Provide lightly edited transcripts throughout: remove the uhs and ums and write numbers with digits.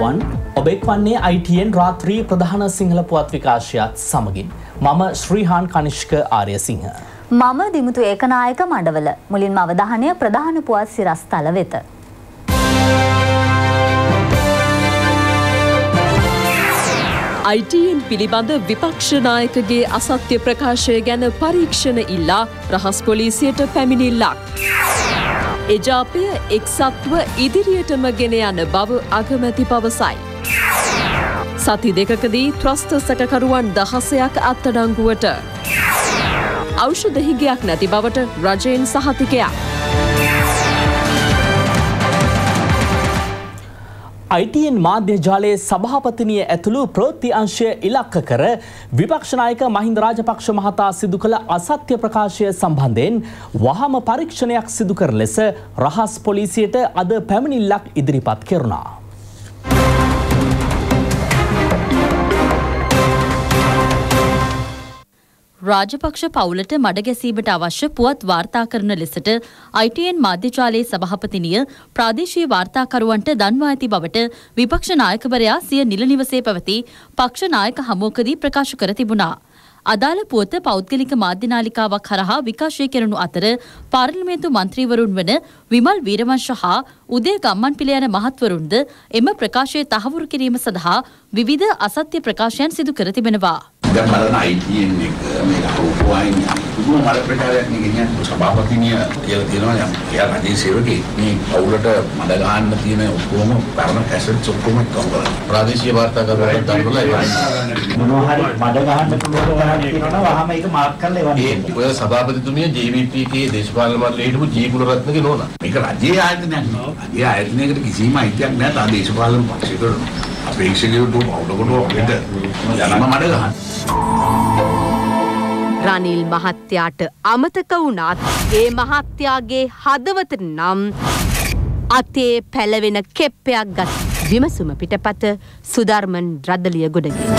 අයිබෝවන් ඔබ එක්වන්නේ ITN රාත්‍රී ප්‍රධාන සිංහල පුවත් විකාශයත් සමගින් මම ශ්‍රීහාන් කනිෂ්ක ආර්යසිංහ මම දිමුතු ඒකනායක මඩවල මුලින්ම අවධානය ප්‍රධාන පුවත් සිරස්තල වෙත ITN පිළිබඳ විපක්ෂ නායකගේ අසත්‍ය ප්‍රකාශය ගැන පරීක්ෂණ ඉල්ලා රහස් පොලිසියට පැමිණිල්ලක්. එජාපය එක්සත්ව ඉදිරියටම ගෙන යන බව අගමැති පවසයි. සති දෙකකදී ත්‍රස්ත සැකකරුවන් 16ක් අත්අඩංගුවට. ඖෂධ හිගයක් නැති බවට රජයෙන් සහතිකයක්. ITN මාධ්‍ය ජාලයේ සභාපතිනිය ඇතුළු ප්‍රවෘත්ති අංශය ඉලක්ක කර විපක්ෂ නායක මහින්ද රාජපක්ෂ මහතා සිදු කළ අසත්‍ය ප්‍රකාශය සම්බන්ධයෙන් වහම පරීක්ෂණයක් සිදු කර ලෙස රහස් පොලිසියට අද පැමිණිල්ලක් ඉදිරිපත් කෙරුණා. රාජපක්ෂ පවුලට මඩගැසීමට අවශ්‍ය පුවත් වාර්තා කරන ලෙසට ITN මාධ්‍යජාලයේ සභාපතිනිය ප්‍රාදේශීය වාර්තාකරුවන්ට දන්වා ඇති බවට විපක්ෂ නායකවරයා සිය නිල නිවසේ පැවති පක්ෂ නායක හමුවකදී ප්‍රකාශ කර තිබුණා. අදාළ පුවත පෞද්ගලික මාධ්‍ය නාලිකාවක් හරහා විකාශය කෙරෙනු අතර පාර්ලිමේන්තු මන්ත්‍රීවරුන් වන විමල් වීරවංශ හා උදේ ගම්මන්පිල යන මහත්වරුන්ද එම ප්‍රකාශය තහවුරු කිරීම සඳහා විවිධ අසත්‍ය ප්‍රකාශයන් සිදු කර තිබෙනවා. දැන් බලන ITN එක මේ රූපවාහිනිය පුදුම මල ප්‍රචාරයක් නෙගෙන සභාපතිනිය කියලා තියෙනවා යම් එයා රජයේ සේවකයෙක් මේ පවුලට මඩ ගහන්න තියෙන ඔක්කොම පරණ කැසට්ස් ඔක්කොම කවුරුද ප්‍රාදේශීය වාර්තාකරුවන්ට දන්වලා මොනවා හරි මඩ ගහන්න පුළුවන් කියනවා වහම ඒක මාර්ක් කරලා එවන්නේ. ඒ ඔය සභාපතිතුමිය JVP කේ දේශපාලන මණ්ඩලයේ හිටපු ජී කුලරත්නගේ නෝනා. මේක රජයේ ආයතනයක් නෙවෙයි. රජයේ ආයතනයකට කිසිම අයිතියක් නැහැ තා දේශපාලන පක්ෂයකට. අපේක්ෂකයන්ට පවුලකට අපිට යනම මඩ ගහන්න. රනිල් මහත්තයාට අමතක වුණත් ඒ මහත්තයාගේ හදවත නම් අතේ පැලවෙන කෙප්පයක් ගත් විමසුම පිටපත සුධර්මන් රදලිය ගොඩගේ.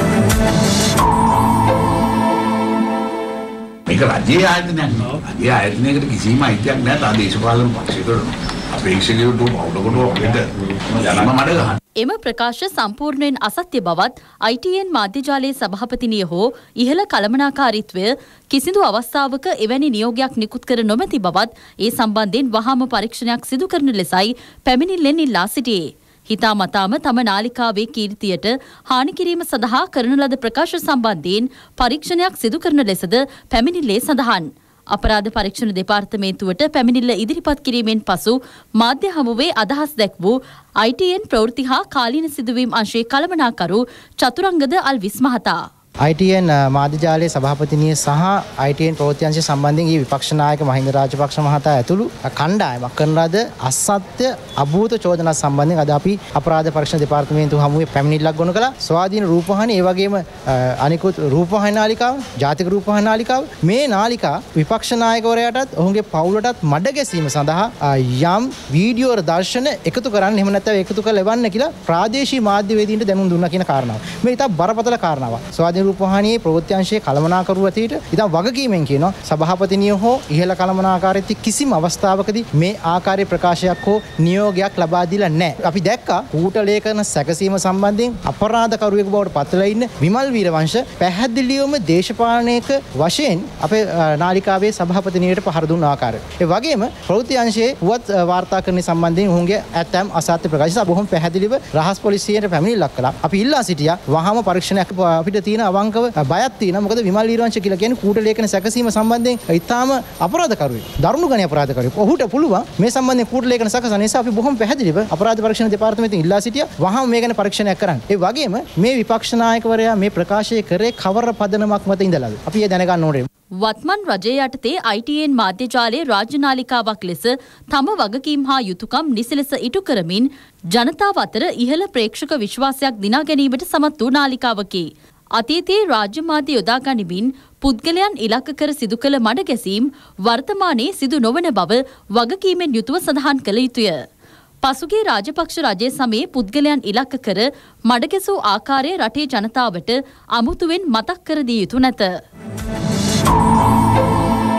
මේක රජයේ ආයතනයක් නෙවෙයි. රජයේ ආයතනයකට කිසිම අයිතියක් නැහැ තා දේශපාලන පක්ෂයකට. අපේක්ෂකයන්ට පවුලකට අපිට යනම මඩ ගහන්න. එම ප්‍රකාශ සම්පූර්ණයෙන් අසත්‍ය බවත් ITN මාධ්‍යජාලයේ සභාපතිනිය හෝ ඉහළ කළමනාකාරීත්වය කිසිදු අවස්ථාවක එවැනි නියෝගයක් නිකුත් කර නොමැති බවත් ඒ සම්බන්ධයෙන් වහාම පරීක්ෂණයක් සිදු කරන ලෙසයි පැමිණිල්ලෙන් ඉල්ලා සිටියේ. හිතාමතාම තම නාලිකාවේ කීර්තියට හානි කිරීම සඳහා කරන ලද ප්‍රකාශ සම්බන්ධයෙන් පරීක්ෂණයක් සිදු කරන ලෙසද පැමිණිල්ලේ සඳහන්. අපරාධ පරීක්ෂණ දෙපාර්තමේන්තුවට පැමිණිල්ල ඉදිරිපත් කිරීමෙන් පසු මාධ්‍ය හමුවේ අදහස් දැක් වූ ITN ප්‍රවෘත්ති හා කාලීන සිදුවීම් අංශයේ කළමනාකරු චතුරංගද අල්විස් මහතා. ITN මාධ්‍යජාලයේ සභාපතිනිය සහ ITN ප්‍රවෘත්ති අංශය සම්බන්ධයෙන් ඊ විපක්ෂ නායක මහින්ද රාජපක්ෂ මහතා ඇතුළු කණ්ඩායමක් කරන ලද අසත්‍ය අභූත චෝදනා සම්බන්ධයෙන් අද අපි අපරාධ පරීක්ෂණ දෙපාර්තමේන්තුව හමුවේ පැමිණිල්ලක් ගොනු කළා. ස්වාධීන රූපවාහිනිය ඒ වගේම අනිකුත් රූපවාහිනී නාලිකාව, ජාතික රූපවාහිනී නාලිකාව මේ නාලිකා විපක්ෂ නායකවරයාටත් ඔහුගේ පවුලටත් මඩ ගැසීම සඳහා යම් වීඩියෝ දර්ශන එකතු කරන්න එහෙම නැත්නම් එකතු කරලා එවන්න කියලා ප්‍රාදේශීය මාධ්‍යවේදීන්ට දැනුම් දුන්නා කියන කාරණාව. මේ ඉතා බරපතල කාරණාවක්. ස්වාධීන රූපවාහිනියේ ප්‍රවෘත්ති අංශයේ කළමනාකරුව ඇටියට ඉතින් වගකීමෙන් කියනවා සභාපතිනිය හෝ ඉහළ කළමනාකාරීත්වයේ කිසිම අවස්ථාවකදී මේ ආකාරයේ ප්‍රකාශයක් හෝ නියෝගයක් ලබා දීලා නැහැ. අපි දැක්කා කූට ලේඛන සැකසීම සම්බන්ධයෙන් අපරාධකරුවෙකු බවට පත්වලා ඉන්න විමල් වීරවංශ පැහැදිලිවම දේශපාලනයක වශයෙන් අපේ නාලිකාවේ සභාපතිනියට පහර දුන්න ආකාරය. ඒ වගේම ප්‍රවෘත්ති අංශයේ පුවත් වාර්තාකරණ සම්බන්ධයෙන් ඔවුන්ගේ ඇතැම් අසත්‍ය ප්‍රකාශ බොහොම පැහැදිලිව රහස් පොලිසියට පැමිණිල්ලක් කළා. අපි ඉල්ලා සිටියා වහාම පරීක්ෂණයක් අපිට තියෙන අවංකව බයක් තියෙනවා. මොකද විමල් වීරවංශ කියලා කියන්නේ කූට ලේඛන සැකසීම සම්බන්ධයෙන් ඊටාම අපරාධකරුවෙක්. දරුණු ගණයේ අපරාධකරුවෙක්. ඔහුට පුළුවන් මේ සම්බන්ධයෙන් කූට ලේඛන සැකසන නිසා අපි බොහොම පැහැදිලිව අපරාධ පරීක්ෂණ දෙපාර්තමේන්තුවෙන් ඉල්ලා සිටියා වහාම මේ ගැන පරීක්ෂණයක් කරන්න. ඒ වගේම මේ විපක්ෂ නායකවරයා මේ ප්‍රකාශය කරේ කවර පදනමක් මත ඉඳලාද? අපි ඒ දැනගන්න ඕනේ. වත්මන් රජය යටතේ ITN මාධ්‍යජාලයේ රාජ්‍ය නාලිකාවක් ලෙස තම වගකීම් හා යුතුකම් නිසලෙස ඉටු කරමින් ජනතාව අතර ඉහළ ප්‍රේක්ෂක විශ්වාසයක් දිනා ගැනීමට සමත් වූ නාලිකාවකි. අතීතයේ රාජ්‍ය මාධ්‍ය යොදා ගනිමින් පුද්ගලයන් ඉලක්ක කර සිදු කළ මඩ ගැසීම් වර්තමානයේ සිදු නොවන බව වගකීමෙන් යුතුව සඳහන් කළ යුතුය. පසුගිය රාජපක්ෂ රජයේ සමයේ පුද්ගලයන් ඉලක්ක කර මඩගැසූ ආකාරය රටේ ජනතාවට අමුතුවෙන් මතක් කර දිය යුතු නැත.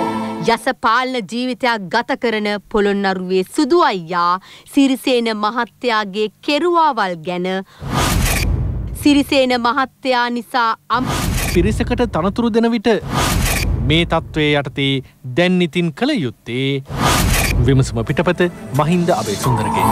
යසපාලන ජීවිතයක් ගත කරන පොළොන්නරුවේ සුදු අයියා සිරිසේන මහත්තයාගේ කෙරුවාවල් ගැන සිරිසේන මහත්තයා නිසා පිරිසකට තනතුරු දෙන විට මේ තත්ත්වයේ යටතේ දැන් ඉතින් කළ යුත්තේ විමසුම පිටපත මහින්ද අබේසුන්දරගේ.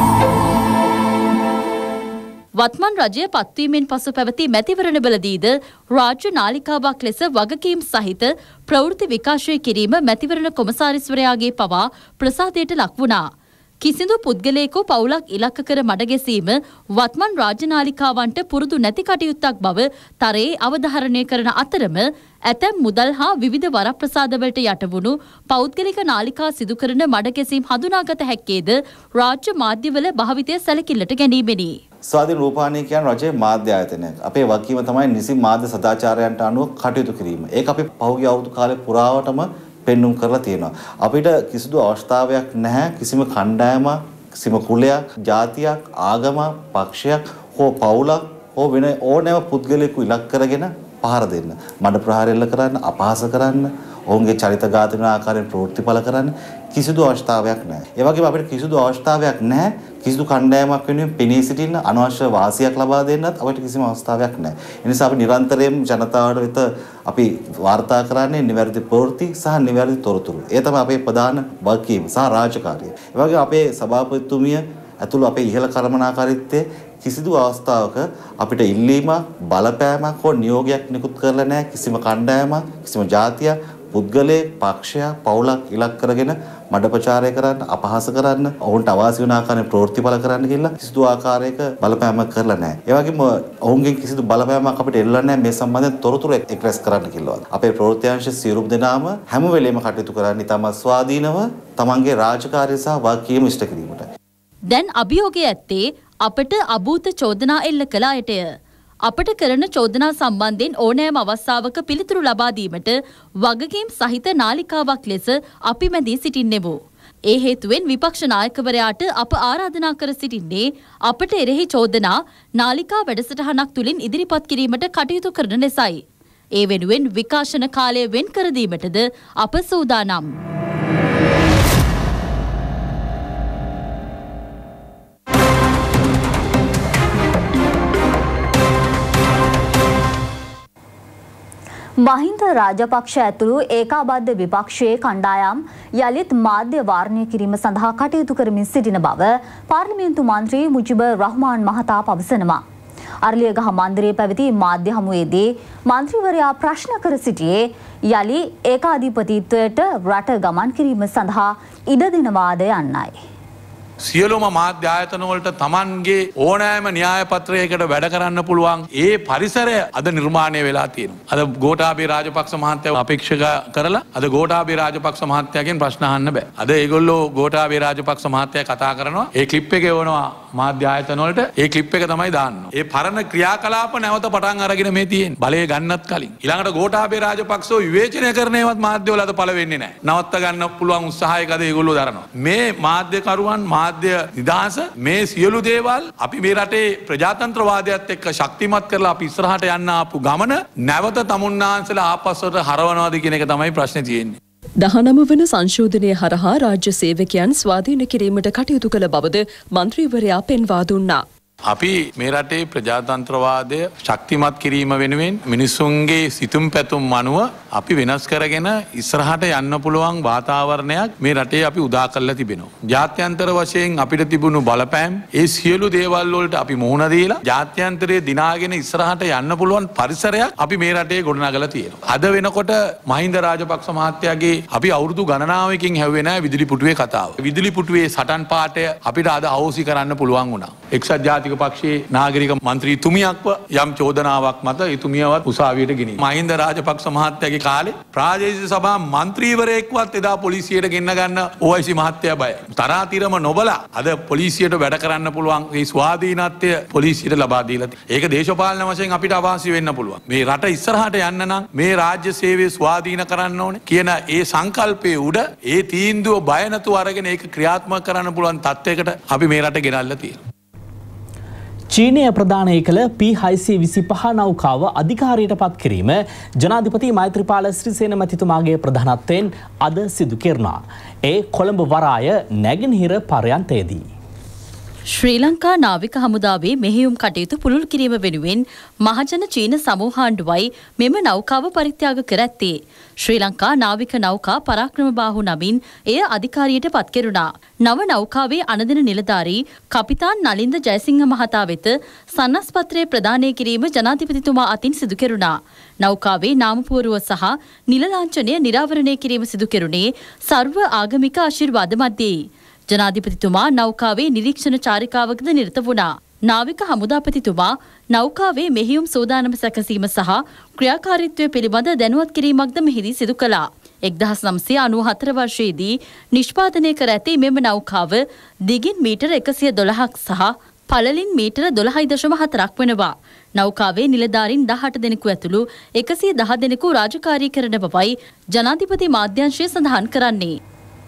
වත්මන් රජය පත්වීමෙන් පසු පැවති මැතිවරණවලදීද රාජ්‍ය නාලිකාවක් ලෙස වගකීම් සහිත ප්‍රවෘත්ති විකාශය කිරීම මැතිවරණ කොමසාරිස්වරයාගේ පවා ප්‍රසාදයට ලක් වුණා. කිසිදු පුද්ගලයෙකු පවුලක් ඉලක්ක කර මඩගැසීම වත්මන් රාජ්‍ය නාලිකාවන්ට පුරුදු නැති කටයුත්තක් බව තරයේ අවධාරණය කරන අතරම ඇතැම් මුදල් හා විවිධ වරප්‍රසාදවලට යටවුණු පෞද්ගලික නාලිකා සිදු කරන මඩගැසීම් හඳුනාගත හැක්කේද රාජ්‍ය මාධ්‍යවල භාවිතය සැලකිල්ලට ගැනීමෙනි. ස්වාධීන රූපවාහිනිය කියන්නේ රජයේ මාධ්‍ය ආයතනයක්. අපේ වගකීම තමයි නිසි මාධ්‍ය සදාචාරයන්ට අනුව කටයුතු කිරීම. ඒක අපි පහුගිය අවුරුදු කාලේ පුරාවටම පෙන්눔 කරලා තියෙනවා. අපිට කිසිදු අවස්ථාවක් නැහැ කිසිම කණ්ඩායමක්, කිසිම කුලයක්, ජාතියක්, ආගමක්, පක්ෂයක් හෝ පවුලක් හෝ වෙන ඕනෑම පුද්ගලයෙකු ඉලක්ක කරගෙන පහර දෙන්න. මඩ ප්‍රහාර එල්ල කරන්න, අපහාස කරන්න, ඔවුන්ගේ චරිත ඝාතන ආකාරයෙන් ප්‍රවෘත්තිඵල කරන්න කිසිදු අවස්ථාවක් නැහැ. ඒ වගේම අපිට කිසිදු අවස්ථාවක් නැහැ කිසිදු කණ්ඩායමක් වෙනුවෙන් පෙනී සිටින්න අනවශ්‍ය වාසියක් ලබා දෙන්නත් අපිට කිසිම අවස්ථාවක් නැහැ. ඒ නිසා අපි නිරන්තරයෙන් ජනතාවට වෙත අපි වාර්තා කරන්නේ නිවැරදි ප්‍රවෘත්ති සහ නිවැරදි තොරතුරු. ඒ තමයි අපේ ප්‍රධාන වගකීම සහ රාජකාරිය. ඒ වගේම අපේ සභාපතිතුමිය ඇතුළු අපේ ඉහළ කළමනාකාරීත්වයේ කිසිදු අවස්ථාවක අපිට ඉල්ලීමක්, බලපෑමක් හෝ නියෝගයක් නිකුත් කරලා නැහැ කිසිම කණ්ඩායමක්, කිසිම ජාතියක්, පුද්ගලයෙක්, පක්ෂයක්, පවුලක් ඉලක්ක කරගෙන මඩ ප්‍රචාරය කරන්න, අපහාස කරන්න, ඔවුන්ට අවාසි වන ආකාරයෙන් ප්‍රවෘත්තිඵල කරන්න කියලා කිසිදු ආකාරයක බලපෑමක් කරලා නැහැ. ඒ වගේම ඔවුන්ගෙන් කිසිදු බලපෑමක් අපිට එල්ලලා නැහැ මේ සම්බන්ධයෙන් තොරතුරු එක්රැස් කරන්න කිව්වා. අපේ ප්‍රවෘත්ති අංශ සියලුම දෙනාම හැම වෙලේම කටයුතු කරන්නේ තම ස්වාධීනව තමන්ගේ රාජකාරිය සහ වගකීම් ඉෂ්ට කිරීමට. දැන් අභියෝගය ඇත්තේ අපට අභූත චෝදනා එල්ල කළ අයටය. අපට කරන චෝදනා සම්බන්ධයෙන් ඕනෑම අවස්ථාවක පිළිතුරු ලබා දීමට වගකීම් සහිත නාලිකාවක් ලෙස අපි මැදී සිටින්නෙමු. ඒ හේතුවෙන් විපක්ෂ නායකවරයාට අප ආරාධනා කර සිටින්නේ අපට එරෙහි චෝදනා නාලිකා වැඩසටහනක් තුළින් ඉදිරිපත් කිරීමට කටයුතු කරන ලෙසයි. ඒ වෙනුවෙන් විකාශන කාලය වෙන් කර දීමටද අප සූදානම්. මහින්ද රාජපක්ෂ ඇතුළු ඒකාබද්ධ විපක්ෂයේ කණ්ඩායම් යළිත් මාධ්‍ය වාරණය කිරීම සඳහා කටයුතු කරමින් සිටින බව පාර්ලිමේන්තු මන්ත්‍රී මුජිබුර් රහ්මාන් මහතා පවසනවා. අරලියගහ මන්දිරයේ පැවති මාධ්‍ය හමුවේදී මන්ත්‍රීවරයා ප්‍රශ්න කර සිටියේ යලි ඒකාධිපතිත්වයට රට ගමන් කිරීම සඳහා ඉඩ දෙනවාද යන්නයි. සියලුම මාධ්‍ය ආයතන වලට Tamanගේ ඕනෑම න්‍යාය පත්‍රයකට වැඩ කරන්න පුළුවන් ඒ පරිසරය අද නිර්මාණය වෙලා තියෙනවා. අද ගෝඨාභය රාජපක්ෂ මහත්තයා අපේක්ෂා කරලා අද ගෝඨාභය රාජපක්ෂ මහත්තයාගෙන් ප්‍රශ්න අහන්න බෑ. අද ඒගොල්ලෝ ගෝඨාභය රාජපක්ෂ මහත්තයා කතා කරනවා. ඒ ක්ලිප් එක එවනවා මාධ්‍ය ආයතන වලට. ඒ ක්ලිප් එක තමයි දාන්නේ. ඒ පරණ ක්‍රියාකලාප නැවත පටන් අරගෙන මේ තියෙන්නේ. බලය ගන්නත් කලින්. ඊළඟට ගෝඨාභය රාජපක්ෂව විවේචනය කරන්නේවත් මාධ්‍ය වල අද පළ වෙන්නේ නැහැ. නවත්ත ගන්න පුළුවන් උත්සාහයක අද ඒගොල්ලෝ දරනවා. මේ මාධ්‍යකරුවන් මාධ්‍ය නිදහස මේ සියලු දේවල් අපි මේ රටේ ප්‍රජාතන්ත්‍රවාදයත් එක්ක ශක්තිමත් කරලා අපි ඉස්සරහට යන්න ආපු ගමන නැවත තමුන්නාන්සලා ආපස්සට හරවනවාද කියන එක තමයි ප්‍රශ්නේ තියෙන්නේ. 19 වන සංශෝධනය හරහා රාජ්‍ය සේවකයන් ස්වාධීන කිරීමට කටයුතු කළ බවද මන්ත්‍රීවරයා පෙන්වා දුන්නා. අපි මේ රටේ ප්‍රජාතන්ත්‍රවාදය ශක්තිමත් කිරීම වෙනුවෙන් මිනිසුන්ගේ සිතුම් පැතුම් අනුව අපි වෙනස් කරගෙන ඉස්සරහට යන්න පුළුවන් වාතාවරණයක් මේ රටේ අපි උදා කරලා තිබෙනවා. ජාත්‍යන්තර වශයෙන් අපිට තිබුණු බලපෑම් ඒ සියලු දේවල් වලට අපි මුහුණ දීලා ජාත්‍යන්තරයේ දිනාගෙන ඉස්සරහට යන්න පුළුවන් පරිසරයක් අපි මේ රටේ ගොඩනගලා තියෙනවා. අද වෙනකොට මහින්ද රාජපක්ෂ මහත්තයාගේ අපි අවුරුදු ගණනාවකින් හැව්වේ නැහැ විදුලි පුටුවේ කතාව. විදුලි පුටුවේ සටන් පාඨය අපිට අද අවෝසි කරන්න පුළුවන් වුණා. එක්සත් ජාතික පක්ෂයේ නාගරික මන්ත්‍රීතුමියක්ව යම් චෝදනාවක් මත එතුමියවත් උසාවියට ගෙනියන. මහින්ද රාජපක්ෂ මහත්තයාගේ කාලේ ප්‍රාදේශීය සභා මන්ත්‍රීවරයෙක්වත් එදා පොලිසියට ගෙන්න ගන්න OIC මහත්තයා බයයි. තරාතිරම නොබලා අද පොලිසියට වැඩ කරන්න පුළුවන් මේ ස්වාධීනත්වය පොලිසියට ලබා දීලා තියෙනවා. ඒක දේශපාලන වශයෙන් අපිට අවාසි වෙන්න පුළුවන්. මේ රට ඉස්සරහට යන්න නම් මේ රාජ්‍ය සේවය ස්වාධීන කරන්න ඕනේ කියන ඒ සංකල්පයේ උඩ ඒ තීන්දුව බය නැතුව අරගෙන ඒක ක්‍රියාත්මක කරන්න පුළුවන් තත්යකට අපි මේ රට ගෙනල්ලා තියෙනවා. චීනය ප්‍රධානය කළ P625 නෞකාව අධිකාරියට පත් කිරීම ජනාධිපති මෛත්‍රීපාල සිරිසේන මැතිතුමාගේ ප්‍රධානත්වයෙන් අද සිදු කෙරුණා. ඒ කොළඹ වරාය නැගෙනහිර පර්යන්තයේදී. ශ්‍රී ලංකා නාවික හමුදාවේ මෙහෙයුම් කටයුතු පුළුල් කිරීම වෙනුවෙන් මහජන චීන සමූහාණ්ඩුවයි මෙම නෞකාව පරිත්‍යාග කර ඇත්තේ. ශ්‍රී ලංකා නාවික නෞකා පරාක්‍රමබාහු නමින් එය අධිකාරියට පත් කෙරුණා. නව නෞකාවේ අනදෙන නිලධාරී කපිතාන් නලින්ද ජයසිංහ මහතා වෙත සන්නස්පත්‍රය ප්‍රදානය කිරීම ජනාධිපතිතුමා අතින් සිදු කෙරුණා. නෞකාවේ නාමපුවරුව සහ නිල ලාංඡනය නිරාවරණය කිරීම සිදු කෙරුණේ සර්ව ආගමික ආශිර්වාද මැදේ. ජනාධිපතිතුමා නෞකාවේ නිරීක්ෂණ චාරිකාවකද නිරත වුණා. නාවික හමුදාපතිතුමා නෞකාවේ මෙහෙයුම් සූදානම සැකසීම සහ ක්‍රියාකාරීත්වය පිළිබඳ දැනුවත් කිරීමක්ද මෙහිදී සිදු කළා. 1994 වර්ෂයේදී නිෂ්පාදනය කර ඇති මෙම නෞකාව දිගින් මීටර 112ක් සහ පළලින් මීටර 12.4ක් වෙනවා. නෞකාවේ නිලධාරීන් 18 දෙනෙකු ඇතුළු 110 දෙනෙකු රාජකාරී කරන බවයි ජනාධිපති මාධ්‍යංශය සඳහන් කරන්නේ.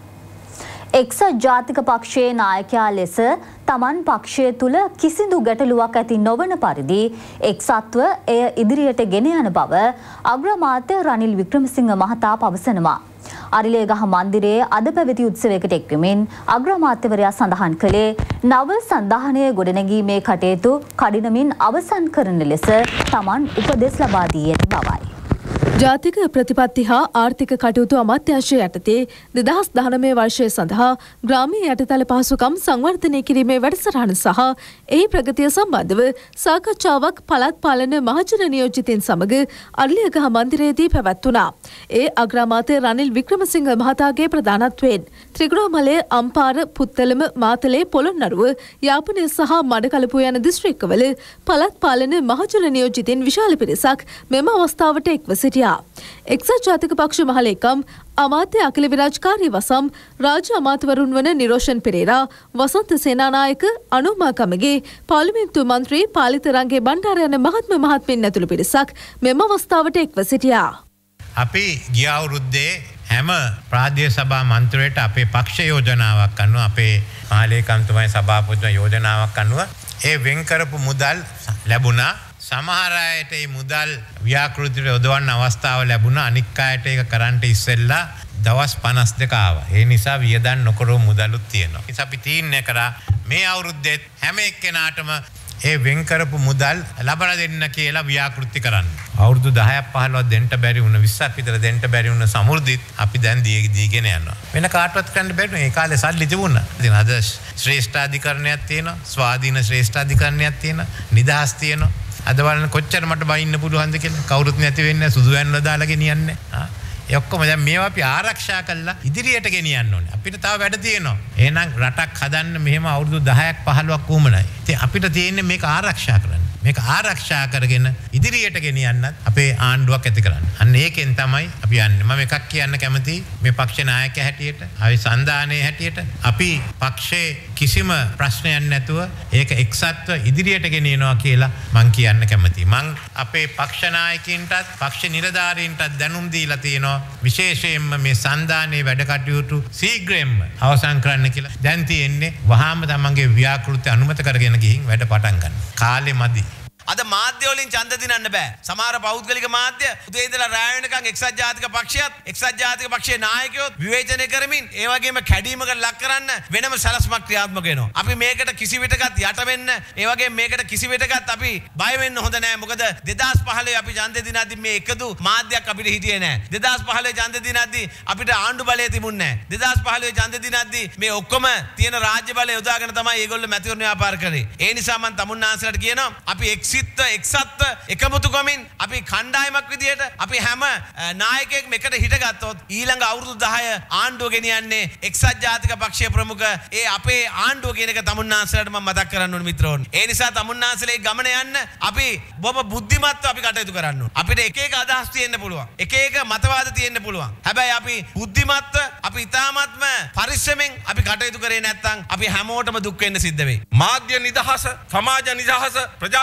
එක්සත් ජාතික පක්ෂයේ නායකයා ලෙස තමන් පක්ෂය තුළ කිසිදු ගැටලුවක් ඇති නොවන පරිදි එක්සත්ව එය ඉදිරියට ගෙන යන බව අග්‍රාමාත්‍ය රනිල් වික්‍රමසිංහ මහතා පවසනවා. අරිලේගහ මන්දිරයේ අද පැවති උත්සවයකට එක්වමින් අග්‍රාමාත්‍යවරයා සඳහන් කළේ නව සන්ධානය ගොඩනැගීමේ කටයුතු කඩිනමින් අවසන් කරන ලෙස තමන් උපදෙස් ලබා දී ඇති බවයි. ජාතික ප්‍රතිපත්ති හා ආර්ථික කටයුතු අමාත්‍යාංශය යටතේ 2019 වර්ෂය සඳහා ග්‍රාමීය යටිතල පහසුකම් සංවර්ධනය කිරීමේ වැඩසටහන සහ එහි ප්‍රගතිය සම්බන්ධව සාකච්ඡාවක් පළාත් පාලන මහජන නියෝජිතයින් සමග අරිලේගහ මන්දිරයේදී පැවැත්වුණා. ඒ අග්‍රාමාත්‍ය රනිල් වික්‍රමසිංහ මහතාගේ ප්‍රධානත්වයෙන් ත්‍රිගුණාමලය, අම්පාර, පුත්තලම, මාතලේ, පොළොන්නරුව, යාපනය සහ මඩකලපුව යන දිස්ත්‍රික්කවල පළාත් පාලන මහජන නියෝජිතයින් විශාල පිරිසක් මෙම අවස්ථාවට එක්ව සිටියා. එක්සත් ජාතික පක්ෂ මහලේකම් අමාත්‍ය අකිල විරාජ්කාරී වසම් රාජ්‍ය අමාත්‍යවරුන් වන නිරෝෂන් පෙරේරා, වසන්ත සේනානායක, අනුමා කමගේ, පාර්ලිමේන්තු මන්ත්‍රී පාලිත රංගේ බණ්ඩාර යන මහත්ම මහත්මින් ඇතුළු පිරිසක් මෙම අවස්ථාවට එක්ව සිටියා. අපි ගිය අවුරුද්දේ හැම ප්‍රාදේශ සභා මන්ත්‍රයට අපේ පක්ෂ යෝජනාවක් අනුව අපේ මහලේකම්තුමයි සභාපතිතුමා යෝජනාවක් අනුව ඒ වෙන් කරපු මුදල් ලැබුණා. සමහර අයට මේ මුදල් ව්‍යාකෘතියට යොදවන්න අවස්ථාව ලැබුණා. අනික් අයට ඒක කරන්න ඉස්සෙල්ලා දවස් 52 ආවා. ඒ නිසා වියදම් නොකරව මුදලුත් තියෙනවා. ඒ නිසා අපි තීරණය කරා මේ අවුරුද්දේත් හැම එක්කෙනාටම ඒ වෙන් කරපු මුදල් ලබා දෙන්න කියලා ව්‍යාකෘති කරන්න. අවුරුදු 10ක් 15ක් දෙන්න බැරි වුණ 20ක් විතර දෙන්න බැරි වුණ සමෘද්ධිත් අපි දැන් දීගෙන යනවා. වෙන කාටවත් කරන්න බැරි නේ. ඒ කාලේ සල්ලි තිබුණා. ඉතින් අද ශ්‍රේෂ්ඨාධිකරණයක් තියෙනවා. ස්වාධීන ශ්‍රේෂ්ඨාධිකරණයක් තියෙනවා. නිදහස් තියෙනවා. අද බලන්න කොච්චර මට බයින්න පුළුවන්ද කියලා. කවුරුත් නැති වෙන්නේ සුදු වැන්න දාලා ගෙනියන්නේ. ඒ ඔක්කොම දැන් මේවා අපි ආරක්ෂා කරලා ඉදිරියට ගෙනියන්න ඕනේ. අපිට තව වැඩ තියෙනවා. එහෙනම් රටක් හදන්න මෙහෙම අවුරුදු 10ක් 15ක් වුමනයි. ඉතින් අපිට තියෙන්නේ මේක ආරක්ෂා කරන්න. මේක ආරක්ෂා කරගෙන ඉදිරියට ගෙනියන්නත් අපේ ආණ්ඩුවක් ඇති කරන්න. අන්න ඒකෙන් තමයි අපි යන්නේ. මම එකක් කියන්න කැමතියි මේ පක්ෂ නායකයා හැටියට, අපි සන්දානයේ හැටියට අපි පක්ෂේ කිසිම ප්‍රශ්නයක් නැතුව ඒක එක්සත්ව ඉදිරියට ගෙනියනවා කියලා මම කියන්න කැමතියි. මම අපේ පක්ෂ නායකින්ටත් පක්ෂ නිලධාරීන්ටත් දැනුම් දීලා තියෙනවා. විශේෂයෙන්ම මේ සන්දානයේ වැඩ කටයුතු ශීඝ්‍රයෙන්ම අවසන් කරන්න කියලා. දැන් තියෙන්නේ වහාම තමන්ගේ ව්‍යාකෘති අනුමත කරගෙන ගිහින් වැඩ පටන් ගන්න. කාලෙ මදි. අද මාධ්‍ය වලින් ඡන්ද දිනන්න බෑ. සමහර පෞද්ගලික මාධ්‍ය උදේ ඉඳලා රාත්‍රී වෙනකන් එක්සත් ජාතික පක්ෂයත් එක්සත් ජාතික පක්ෂයේ නායකයොත් විවේචනය කරමින් ඒ වගේම කැඩීමකට ලක් කරන්න වෙනම සලස්මක් ක්‍රියාත්මක වෙනවා. අපි මේකට කිසි විටකත් යට වෙන්න, ඒ වගේම මේකට කිසි විටකත් අපි බය වෙන්න හොඳ නෑ. මොකද 2015 අපි ඡන්ද දිනද්දී මේ එකදු මාධ්‍යයක් අපිට හිටියේ නෑ. 2015 ඡන්ද දිනද්දී අපිට ආණ්ඩු බලය තිබුණේ නෑ. 2015 ඡන්ද දිනද්දී මේ ඔක්කොම තියෙන රාජ්‍ය බලය යොදාගෙන තමයි මේගොල්ලෝ මැතිවරණ ව්‍යාපාර කරේ. ඒ නිසා මම තමුන්නාන්සලට කියනවා අපි එක්සත්ව එකමුතුකමින් අපි කණ්ඩායමක් විදියට අපි හැම නායකයෙක්ම එකට හිටගත්තොත් ඊළඟ අවුරුදු 10 ආණ්ඩුව ගෙනියන්නේ එක්සත් ජාතික පක්ෂයේ ප්‍රමුඛ ඒ අපේ ආණ්ඩුව කියන එක තමුන්නාන්සලට මම මතක් කරන්න ඕනේ මිත්‍රෝන්. ඒ නිසා තමුන්නාන්සලේ ගමන යන්න අපි බොහොම බුද්ධිමත්ව අපි කටයුතු කරන්න ඕනේ. අපිට එක එක අදහස් තියෙන්න පුළුවන්. එක එක මතවාද තියෙන්න පුළුවන්. හැබැයි අපි බුද්ධිමත්ව අපි ඉතාමත්ම පරිස්සමෙන් අපි කටයුතු කරේ නැත්නම් අපි හැමෝටම දුක් වෙන්න සිද්ධ වෙයි. මාධ්‍ය නිදහස, සමාජ නිදහස, ප්‍රජාතන්ත්‍රවාද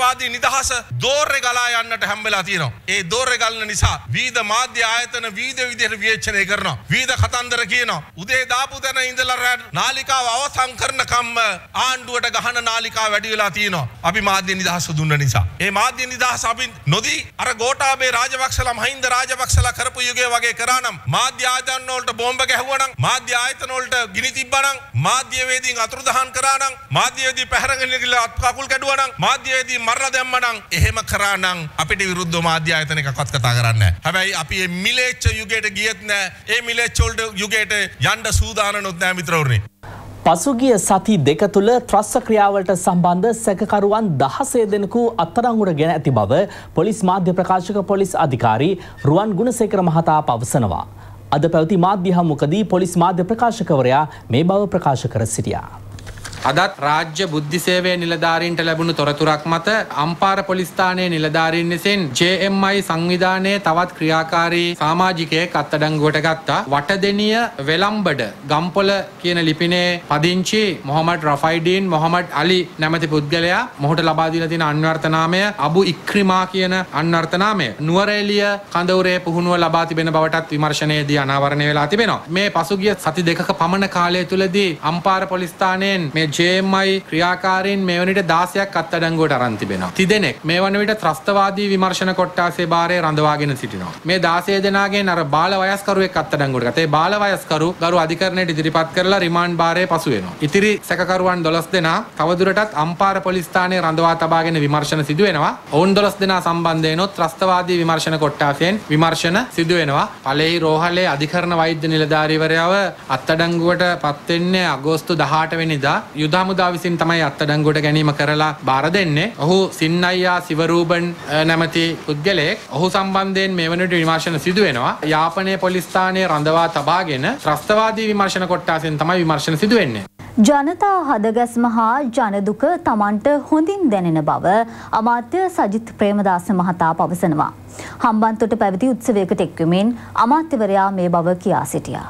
මාධ්‍ය නිදහස දෝරේ ගලා යන්නට හැම වෙලා තියෙනවා. ඒ දෝරේ ගලන නිසා විවිධ මාධ්‍ය ආයතන විවිධ විදිහට විවේචනය කරනවා. විවිධ කතන්දර කියනවා. උදේ දාපු තැන ඉඳලා නාලිකාව අවසන් කරනකම් ආණ්ඩුවට ගහන නාලිකාව වැඩි වෙලා තියෙනවා. අපි මාධ්‍ය නිදහස දුන්න නිසා. ඒ මාධ්‍ය නිදහස අපි නොදී අර ගෝඨාභය රාජපක්ෂලා මහින්ද රාජපක්ෂලා කරපු යුගයේ වගේ කරා නම් මාධ්‍ය ආයතන වලට බෝම්බ ගැහුවා නම් මාධ්‍ය ආයතන වලට ගිනි තිබ්බා නම් මාධ්‍යවේදීන් අතුරුදහන් කරා නම් මාධ්‍යවේදී පැහැරගෙන ගිහලා අත් කකුල් කැඩුවා නම් මාධ්‍යවේදී මරලා දැම්මා නම් එහෙම කරා නම් අපිට විරුද්ධව මාධ්‍ය ආයතන එකක්වත් කතා කරන්නේ නැහැ. හැබැයි අපි මේ මිලේච්ඡ යුගයට ගියෙත් නැහැ. ඒ මිලේච්ඡ වලට යුගයට යන්න සූදානම්ොත් නැහැ මිත්‍රවරුනි. පසුගිය සති දෙක තුළ ත්‍රස්ස ක්‍රියාවලට සම්බන්ධ සැකකරුවන් 16 දෙනෙකු අත්අඩංගුවට ගෙන ඇති බව පොලිස් මාධ්‍ය ප්‍රකාශක පොලිස් අධිකාරී රුවන් ගුණසේකර මහතා පවසනවා. අද පැවති මාධ්‍ය හමුවකදී පොලිස් මාධ්‍ය ප්‍රකාශකවරයා මේ බව ප්‍රකාශ කර සිටියා. අදත් රාජ්‍ය බුද්ධි සේවයේ නිලධාරීන්ට ලැබුණු තොරතුරක් මත අම්පාර පොලිස් ස්ථානයේ නිලධාරීන් විසින් JMI සංවිධානයේ තවත් ක්‍රියාකාරී සමාජිකයෙක් අත්අඩංගුවට ගත්තා. වටදෙනිය වෙලම්බඩ ගම්පොළ කියන ලිපිනේ පදිංචි මොහමඩ් රෆයිඩීන් මොහමඩ් අලි නැමැති පුද්ගලයා මොහුට ලබා දීලා තියෙන අන්වර්ථ නාමය අබු ඉක්‍රිමා කියන අන්වර්ථ නාමය නුවරඑළිය කඳවුරේ පුහුණුව ලබා තිබෙන බවටත් විමර්ශනයේදී අනාවරණය වෙලා තිබෙනවා. මේ පසුගිය සති දෙකක පමණ කාලය තුලදී අම්පාර පොලිස් ස්ථානයෙන් මේ JMI ක්‍රියාකාරීන් මේ වන විට 16ක් අත්අඩංගුවට අරන් තිබෙනවා. 30 දෙනෙක් මේ වන විට ත්‍රස්තවාදී විමර්ශන කොට්ටාසේ භාරයේ රඳවාගෙන සිටිනවා. මේ 16 දෙනාගෙන් අර බාල වයස්කරුවෙක් අත්අඩංගුවට ගත්තා. ඒ බාල වයස්කරු ගරු අධිකරණයට ඉදිරිපත් කරලා රිමාන්ඩ් භාරයේ පසු වෙනවා. ඉතිරි සැකකරුවන් 12 දෙනා තවදුරටත් අම්පාර පොලිස් ස්ථානයේ රඳවා තබාගෙන විමර්ශන සිදු වෙනවා. ඔවුන් 12 දෙනා සම්බන්ධයෙන් ත්‍රස්තවාදී විමර්ශන කොට්ටාසයෙන් විමර්ශන සිදු වෙනවා. පළේහි රෝහලේ අධිකරණ වෛද්‍ය නිලධාරීවරයාව අත්අඩංගුවට පත් වෙන්නේ අගෝස්තු 18 වෙනිදා යුද හමුදා විසින් තමයි අත්අඩංගුවට ගැනීම කරලා බාර දෙන්නේ. ඔහු සින්නයියා සිවරූබන් නැමැති පුද්ගලයෙක්. ඔහු සම්බන්ධයෙන් මේ වන විට විමර්ශන සිදු වෙනවා. යාපනයේ පොලිස් ස්ථානයේ රඳවා තබාගෙන ත්‍රස්තවාදී විමර්ශන කොට්ටාසෙන් තමයි විමර්ශන සිදු වෙන්නේ. ජනතා හදගැස්ම හා ජනදුක තමන්ට හොඳින් දැනෙන බව අමාත්‍ය සජිත් ප්‍රේමදාස මහතා පවසනවා. හම්බන්තොට පැවති උත්සවයකට එක්වමින් අමාත්‍යවරයා මේ බව කියා සිටියා.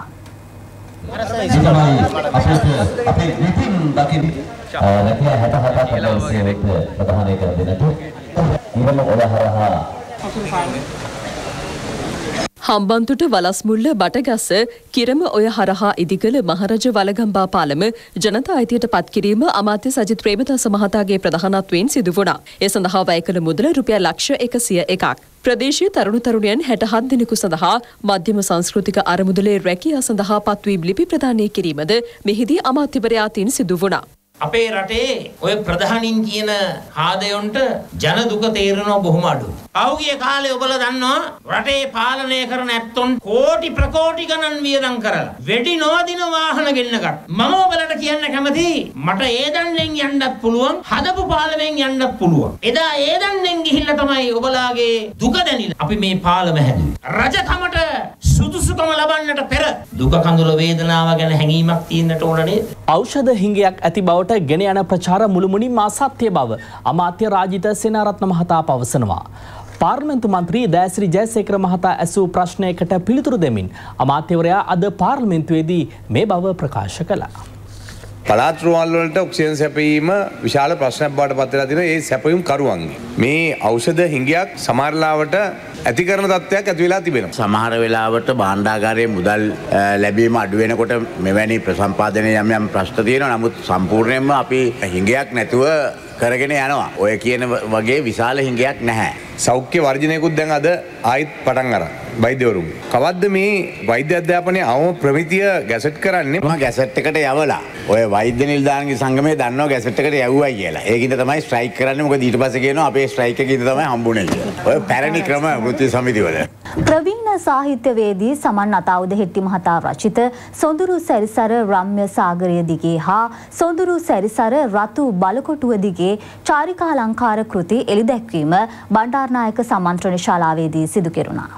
හම්බන්තොට වලස්මුල්ල බටගස්ස කිරම ඔය හරහා ඉදිකළ මහරජ වලගම්බා පාලම ජනතා අයිතියට පත් කිරීම අමාත්‍ය සජිත් ප්‍රේමදාස මහතාගේ ප්‍රධානත්වයෙන් සිදු වුණා. ඒ සඳහා වැය කළ මුදල රුපියල් ලක්ෂ 101ක්. ප්‍රදේශීය තරුණ තරුණියන් 67 දෙනෙකු සඳහා මධ්‍යම සංස්කෘතික අරමුදලේ රැකියා සඳහා පත්වීම් ලිපි ප්‍රදානය කිරීමද මෙහිදී අමාත්‍යවරයා අතින් සිදු වුණා. අපේ රටේ ඔය ප්‍රධානින් කියන ආදයොන්ට ජන දුක තේරෙනවා බොහොම අඩුයි. පහුගිය කාලේ ඔබලා දන්නවා රටේ පාලනය කරන ඇත්තොන් කෝටි ප්‍රකෝටි ගණන් වියදම් කරලා වෙඩි නොදින වාහන ගෙන්නගත්. මම ඔබලට කියන්න කැමතියි මට ඒ දණ්ඩෙන් යන්නත් පුළුවන් හදපු පාලමෙන් යන්නත් පුළුවන්. එදා ඒ දණ්ඩෙන් ගිහිල්ලා තමයි ඔබලාගේ දුක දැනිලා අපි මේ පාලම හැදුවේ. රජකමට සුදුසුකම ලබන්නට පෙර දුක කඳුල වේදනාව ගැන හැඟීමක් තියෙන්නට ඕන නේද? ඖෂධ හිඟයක් ඇති බවට ගෙන යන ප්‍රචාර මුළුමනින්ම අසත්‍ය බව අමාත්‍ය රාජිත සේනාරත්න මහතා පවසනවා. පාර්ලිමේන්තු මන්ත්‍රී දෑසිරි ජයසේකර මහතා ඇසූ ප්‍රශ්නයකට පිළිතුරු දෙමින් අමාත්‍යවරයා අද පාර්ලිමේන්තුවේදී මේ බව ප්‍රකාශ කළා. පළාත් රුවන්වල වලට ඔක්සිජන් සැපයීම විශාල ප්‍රශ්නයක් බවට පත් වෙලා තියෙනවා. ඒ සැපයීම් කරුවන්ගේ මේ ඖෂධ හිඟයක් සමහරලාවට ඇති කරන තත්ත්වයක් ඇති වෙලා තිබෙනවා. සමහර වෙලාවට භාණ්ඩාගාරයේ මුදල් ලැබීම අඩු වෙනකොට මෙවැනි ප්‍රසම්පාදනයේ යම් යම් ප්‍රශ්න තියෙනවා. නමුත් සම්පූර්ණයෙන්ම අපි හිඟයක් නැතුව කරගෙන යනවා. ඔය කියන වගේ විශාල හිඟයක් නැහැ. සෞඛ්‍ය වර්ජනයකුත් දැන් අද ආයිත් පටන් අරන් වෛද්‍යවරුන්. කවද්ද මේ වෛද්‍ය අධ්‍යාපනයේ අවම ප්‍රමිතිය ගැසට් කරන්නේ? මම ගැසට් එකට යවලා. ඔය වෛද්‍ය නිලධාරීන්ගේ සංගමය දන්නවා ගැසට් එකට යවුවයි කියලා. ඒකින්ද තමයි ස්ට්‍රයික් කරන්නේ. මොකද ඊට පස්සේ කියනවා අපේ ස්ට්‍රයික් එකකින්ද තමයි හම්බුනේ කියලා. ඔය පැරණි ක්‍රම වෘත්තීය සමිතිවල. ප්‍රවීණ සාහිත්‍යවේදී සමන් අතාවුද හෙට්ටි මහතා රචිත සොඳුරු සැරිසර රම්‍ය සාගරය දිගේ හා සොඳුරු සැරිසර රතු බලකොටුව දිගේ චාරිකා අලංකාර කෘති එළිදැක්වීම බණ්ඩාරනායක සමන්ත්‍රණ ශාලාවේදී සිදු කෙරුණා.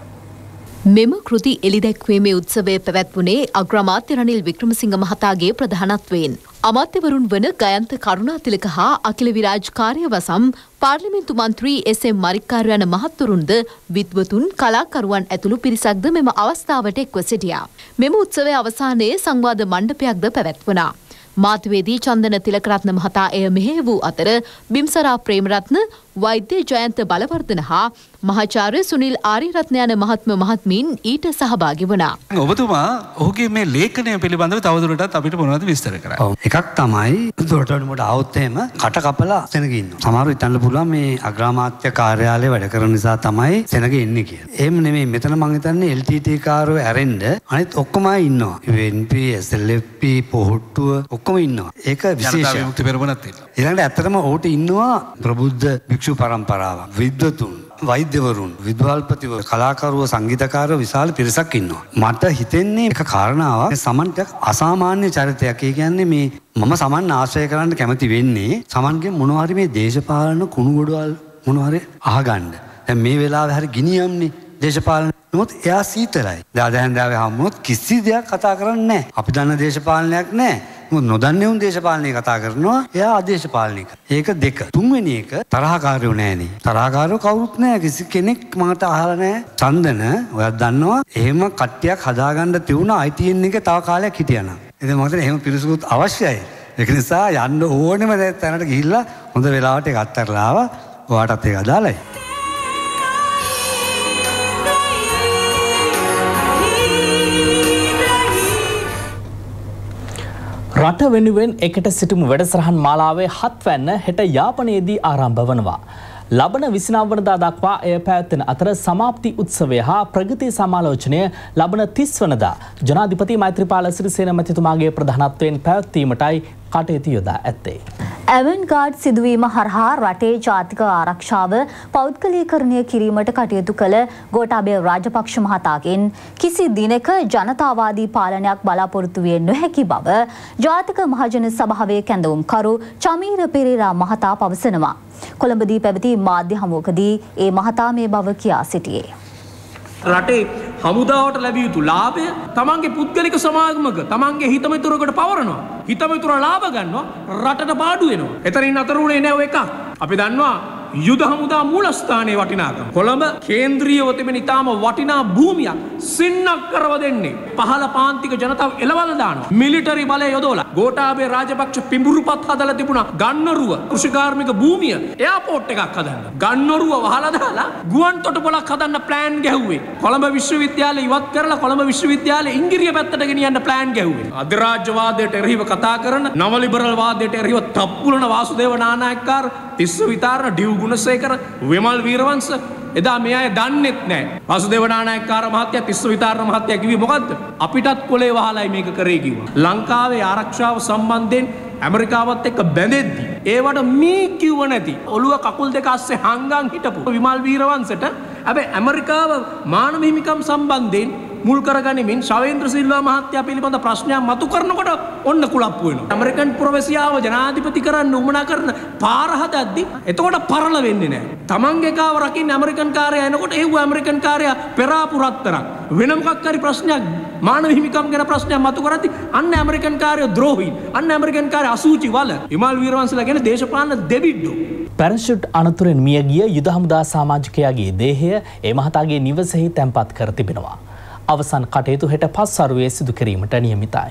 මෙම කෘති එළිදැක්වීමේ උත්සවය පැවැත්වුණේ අග්‍රාමාත්‍ය රනිල් වික්‍රමසිංහ මහතාගේ ප්‍රධානත්වයෙන්. අමාත්‍යවරුන් වන ගයන්ත කරුණාතිලක හා අකිල විරාජ් කාර්යවසම් පාර්ලිමේන්තු මන්ත්‍රී එස්.එම්. මරික්කාර යන මහත්වරුන්ද විද්වතුන් කලාකරුවන් ඇතුළු පිරිසක්ද මෙම අවස්ථාවට එක්ව සිටියා. මෙම උත්සවයේ අවසානයේ සංවාද මණ්ඩපයක්ද පැවැත්වුණා. මාධ්‍යවේදී චන්දන තිලකරත්න මහතා එය මෙහෙය වූ අතර බිම්සරා ප්‍රේමරත්න, වෛද්‍ය ජයන්ත බලවර්ධන හා මහාචාර්ය සුනිල් ආරියරත්න යන මහත්මීන් ඊට සහභාගී වුණා. ඔබතුමා ඔහුගේ මේ ලේඛනය පිළිබඳව තවදුරටත් අපිට මොනවද විස්තර කරන්නේ? එකක් තමයි දොරටුවට આવොත් එහෙම කට කපලා සෙනග ඉන්නවා. සමහරව හිතන්න පුළුවන් මේ අග්‍රාමාත්‍ය කාර්යාලයේ වැඩ කරන නිසා තමයි සෙනග ඉන්නේ කියලා. එහෙම නෙමෙයි. මෙතන මම හිතන්නේ LTT කාරෝ ඇරෙන්න අනිත් ඔක්කොම ඉන්නවා. UNP, SLFP, පොහොට්ටුව ඔක්කොම ඉන්නවා. ඒක විශේෂයක්. ජනතා විමුක්ති පෙරමුණත් ඉන්නවා. ඊළඟට ඇත්තටම ඔහුට ඉන්නවා ප්‍රබුද්ධ භික්ෂු පරම්පරාව, විද්වතුන්, වෛද්‍යවරුන්, විද්වාල්පතිවරු, කලාකරුවෝ, සංගීතකාරයෝ විශාල පිරිසක් ඉන්නවා. මට හිතෙන්නේ එක කාරණාවක් සමන්ට අසාමාන්‍ය චරිතයක්. ඒ කියන්නේ මේ මම සමන් ආශ්‍රය කරන්න කැමති වෙන්නේ සමන්ගේ මොනවා හරි මේ දේශපාලන කුණු ගොඩවල් මොනවා හරි අහගන්න. දැන් මේ වෙලාවේ හරි ගිනියම්නේ දේශපාලන. නමුත් එයා සීතලයි. දාදහැන්දාවේ හම්බුනොත් කිසි දෙයක් කතා කරන්නේ නැහැ. අපි දන්න දේශපාලනයක් නැහැ. නොදන්නේ උන් දේශපාලනය කතා කරනවා. එයා අදේශපාලනික. ඒක දෙක. තුන්වෙනි එක තරහකාරයෝ නෑනේ. තරහකාරයෝ කවුරුත් නෑ. කිසි කෙනෙක් මට අහලා නෑ. චන්දන ඔයත් දන්නවා එහෙම කට්ටියක් හදාගන්න තියුණා ITN එකේ තව කාලයක් හිටියනම්. ඉතින් මම හිතන්නේ එහෙම පිරිසුදුත් අවශ්‍යයි. ඒක නිසා යන්න ඕනෙම තැනට ගිහිල්ලා හොඳ වෙලාවට ඒක අත්හැරලා ආවා. ඔයාටත් ඒක අදාළයි. රට වෙනුවෙන් එකට සිටමු වැඩසටහන් මාලාවේ 7 වැන්න හෙට යාපනයේදී ආරම්භ වනවා. ලබන 29 වනදා දක්වා එය පැවැත්වෙන අතර සමාප්ති උත්සවය හා ප්‍රගති සමාලෝචනය ලබන 30 වනදා ජනාධිපති මෛත්‍රීපාල සිරිසේන මැතිතුමාගේ ප්‍රධානත්වයෙන් පැවැත්වීමටයි කටයුතු යොදා ඇත්තේ. ඇවන්ගාඩ් සිදුවීම හරහා රටේ ජාතික ආරක්ෂාව පෞද්ගලීකරණය කිරීමට කටයුතු කළ ගෝඨාභය රාජපක්ෂ මහතාගෙන් කිසි දිනක ජනතාවාදී පාලනයක් බලාපොරොත්තු විය නොහැකි බව ජාතික මහජන සභාවේ කැඳවුම්කරු චමීර පෙරේරා මහතා පවසනවා. කොළඹදී පැවති මාධ්‍ය හමුවකදී ඒ මහතා මේ බව කියා සිටියේ. රටේ හමුදාවට ලැබිය යුතු ලාභය තමන්ගේ පුද්ගලික සමාගමක තමන්ගේ හිතමිතුරකට පවරනවා. හිතමිතුර ලාභ ගන්නවා, රටට පාඩු වෙනවා. එතනින් අතර උනේ නෑ ඔය එකක්. අපි දන්නවා යුද හමුදා මූලස්ථානයේ වටිනාකම. කොළඹ කේන්ද්‍රීයව තිබෙන ඉතාම වටිනා භූමියක් සින්නක් කරව දෙන්නේ. පහළ පාන්තික ජනතාව එළවල දානවා. මිලිටරි බලය යොදවලා ගෝඨාභය රාජපක්ෂ පිඹුරුපත් හදලා තිබුණා. ගන්නරුව කෘෂිකාර්මික භූමිය එයාපෝට් එකක් හදන්න. ගන්නරුව වහලා දාලා ගුවන් තොටුපළක් හදන්න ප්ලෑන් ගැහුවේ. කොළඹ විශ්වවිද්‍යාලය ඉවත් කරලා කොළඹ විශ්වවිද්‍යාලය ඉංගිරිය පැත්තට ගෙනියන්න ප්ලෑන් ගැහුවේ. අධිරාජ්‍යවාදයට එරෙහිව කතා කරන, නව ලිබරල් වාදයට එරෙහිව තප්පුලන වාසුදේව නානායක්කාර, තිස්ස විතාරණ, ඩිව් ගුණසේකර, විමල් වීරවංශ එදා මේ අය දන්නෙත් නෑ. වාසුදේව නානායක්කාර මහත්තයා, තිස්ස විතාරණ මහත්තයා කිව්වේ මොකද්ද? අපිටත් කොලේ වහලයි මේක කරේ කිව්වා. ලංකාවේ ආරක්ෂාව සම්බන්ධයෙන් ඇමරිකාවත් එක්ක බැඳෙද්දි ඒවට මී කිව්ව නැති ඔළුව කකුල් දෙක අස්සේ හංගන් හිටපු විමල් වීරවංශට හැබැයි ඇමරිකාව මානව හිමිකම් සම්බන්ධයෙන් මුල් කරගනිමින් ශවේන්ද්‍ර සිල්වා මහත්තයා පිළිබඳ ප්‍රශ්නයක් මතු කරනකොට ඔන්න කුලප්පු වෙනවා. ඇමරිකන් ප්‍රොෆෙසියාව ජනාධිපති කරන්න උමනා කරන පාර හදද්දි එතකොට පරල වෙන්නේ නැහැ. තමන්ගේ කාව රකින්න ඇමරිකන් කාර්යය එනකොට ඒව ඇමරිකන් කාර්යය පෙරාපු රත්තරන් වෙන මොකක් හරි ප්‍රශ්නයක් මානව හිමිකම් ගැන ප්‍රශ්නයක් මතු කරද්දි අන්න ඇමරිකන් කාර්යය ද්‍රෝහී, අන්න ඇමරිකන් කාර්යය අසූචි වල විමල් වීරවංශලා කියන දේශපාලන දෙවිඩෝ. පැරෂුට් අනතුරෙන් මිය ගිය යුද හමුදා සමාජිකයාගේ දේහය ඒ මහතාගේ නිවසෙහි තැන්පත් කර තිබෙනවා. අවසන් කටයුතු හෙට පස්වරුවේ සිදු කිරීමට නියමිතයි.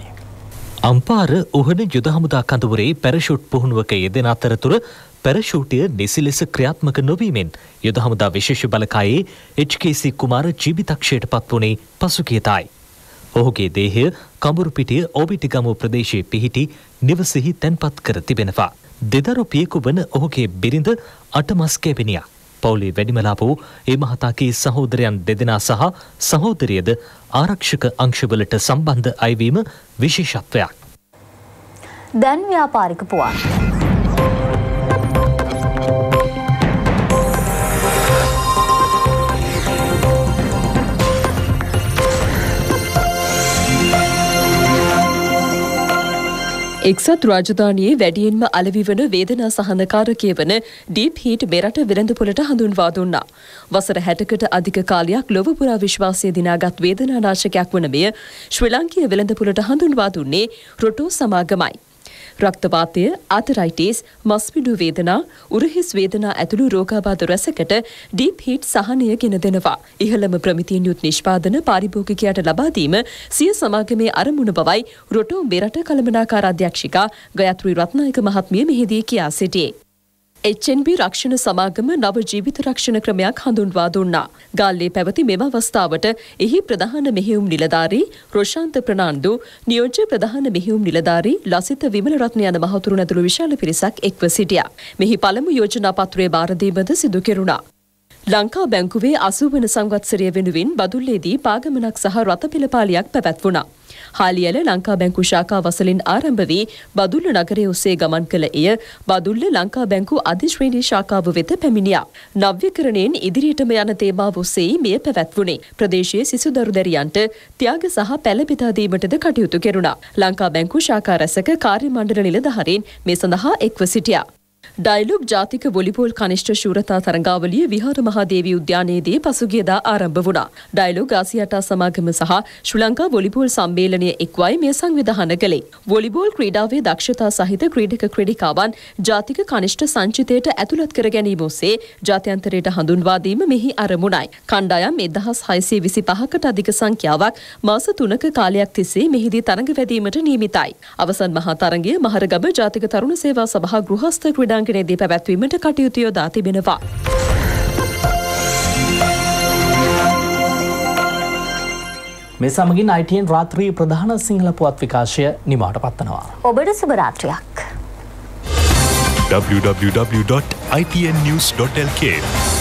අම්පාර උහන යුද හමුදා කඳවුරේ පැරෂුට් පුහුණුවක යෙදෙන අතරතුර පැරෂූටය නිසි ලෙස ක්‍රියාත්මක නොවීමෙන් යුද හමුදා විශේෂ බලකායේ HKC කුමාර ජීවිතක්ෂයට පත් වුණේ පසුගියදායි. ඔහුගේ දේහය කඹුරුපිටිය ඕබිටිගමුව ප්‍රදේශයේ පිහිටි නිවසෙහි තැන්පත් කර තිබෙනවා. දෙදරුපියෙකු වන ඔහුගේ බිරිඳ අටමස් කැපෙනියා. පවුලේ වැඩිමලා වූ ඒ මහතාගේ සහෝදරයන් දෙදෙනා සහ සහෝදරියද ආරක්ෂක අංශවලට සම්බන්ධ අයවීම විශේෂත්වයක්. දැන් ව්‍යාපාරික පුවත්. එක්සත් රාජධානියේ වැඩියෙන්ම අලෙවි වන වේදනා සහනකාරකය වන ඩීප් හීට් මෙරට වෙළඳපොළට හඳුන්වා දුන්නා. වසර 60කට අධික කාලයක් ලොව පුරා විශ්වාසය දිනාගත් වේදනානාශකයක් වන මෙය ශ්‍රී ලංකීය වෙළඳපොළට හඳුන්වා දුන්නේ රොටෝ සමාගමයි. රක්තවාතය, ආතරයිටිස්, මස්පිඩු වේදනා, උරහිස් වේදනා ඇතුළු රෝගාබාධ රැසකට ඩීප් හීට් සහනය ගෙන දෙනවා. ඉහළම ප්‍රමිතියෙන් යුත් නිෂ්පාදන පාරිභෝගිකයාට ලබා දීම සිය සමාගමේ අරමුණ බවයි රොටෝ මෙරට කළමනාකාර අධ්‍යක්ෂිකා ගයත්‍රි රත්නායක මහත්මිය මෙහිදී කියා සිටියේ. HNB රක්ෂණ සමාගම නව ජීවිත රක්ෂණ ක්‍රමයක් හඳුන්වා දුන්නා. ගාල්ලේ පැවති මෙම අවස්ථාවට එහි ප්‍රධාන මෙහෙයුම් නිලධාරී රොෂාන්ත ප්‍රනාන්දු, නියෝජ්‍ය ප්‍රධාන මෙහෙයුම් නිලධාරී ලසිත විමලරත්න යන මහතුරුන් ඇතුළු විශාල පිරිසක් එක්ව සිටියා. මෙහි පළමු යෝජනා පත්‍රයේ බාර දීමද සිදු කෙරුණා. ලංකා බැංකුවේ 80 වන සංවත්සරය වෙනුවෙන් බදුල්ලේදී පාගමනක් සහ රථ පෙළපාලියක් පැවැත්වුණා. හාලියල ලංකා බැංකු ශාඛා වසලින් ආරම්භ වී බදුල්ල නගරය ඔස්සේ ගමන් කළ එය බදුල්ල ලංකා බැංකු අධිශ්‍රේණී ශාඛාව වෙත පැමිණියා. නව්‍යකරණයෙන් ඉදිරියටම යන තේමාව ඔස්සේ මෙය පැවැත්වුණේ. ප්‍රදේශයේ සිසු දරුදැරියන්ට ත්‍යාග සහ පැළ බෙදා දීමටද කටයුතු කෙරුණා. ලංකා බැංකු ශාඛා රැසක කාර්ය මණ්ඩල නිලධාරීන් මේ සඳහා එක්ව සිටියා. ඩයිලොග් ජාතික වොලිබෝල් කනිෂ්ඨ ශූරතා තරඟාවලිය විහාර මහදේවී උද්‍යානයේදී පසුගියදා ආරම්භ වුණා. ඩයිලොග් ආසියාටා සමාගම සහ ශ්‍රී ලංකා වොලිබෝල් සම්මේලනය එක්වයි මේ සංවිධානය කළේ. වොලිබෝල් ක්‍රීඩාවේ දක්ෂතා සහිත ක්‍රීඩක ක්‍රීඩිකාවන් ජාතික කනිෂ්ඨ සංචිතයට ඇතුළත් කර ගැනීම ඔස්සේ ජාත්‍යන්තරයට හඳුන්වා දීම මෙහි අරමුණයි. කණ්ඩායම් 1625කට අධික සංඛ්‍යාවක් මාස 3ක කාලයක් තිස්සේ මෙහිදී තරඟ වැදීමට නියමිතයි. අවසන් මහා තරඟය මහරගම ජාතික තරුණ සේවා සභා ගෘහස්ත ක්‍රීඩාංගණයේදී පැවැත්වීමට කටයුතු යොදා තිබෙනවා. මේ සමගින් ITN රාත්‍රී ප්‍රධාන සිංහල පුවත් විකාශය නිමාවට පත්වනවා. ඔබට සුබ රාත්‍රියක්. www.itnnews.lk